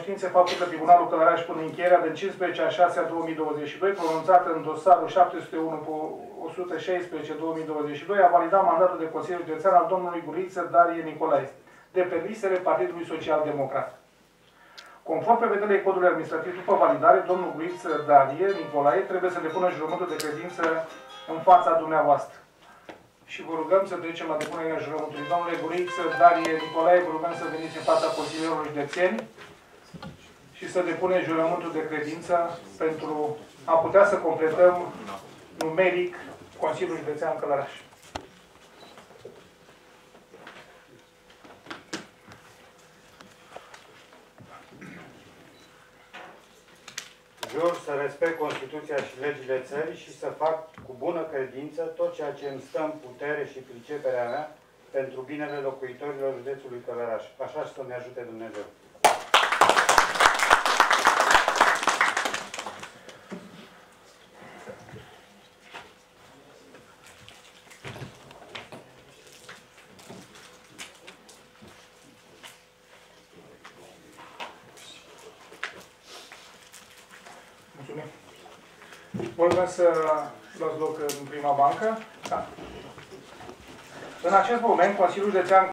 cunoștințe faptul că Tribunalul Călăraș, până încheierea din 15/6/2022, pronunțată în dosarul 701/116/2022, a validat mandatul de Consiliu Județean al domnului Guriță Darie Nicolae, de pe listele Partidului Social Democrat. Conform prevederilor Codului Administrativ, după validare, domnul Guriță Darie Nicolae trebuie să depună jurământul de credință în fața dumneavoastră. Și vă rugăm să trecem la depunerea jurământului. Domnule Guriță Darie Nicolae, vă rugăm să veniți în fața consilierilor județeni și să depuneți jurământul de credință pentru a putea să completăm numeric Consiliul Județean Călăraș. Jur să respect Constituția și legile țării și să fac cu bună credință tot ceea ce îmi stă în putere și priceperea mea pentru binele locuitorilor județului Călăraș. Așa și să-mi ajute Dumnezeu. Mulțumim. Vă rugăm să luați loc în prima bancă. Da. În acest moment, Consiliul Județean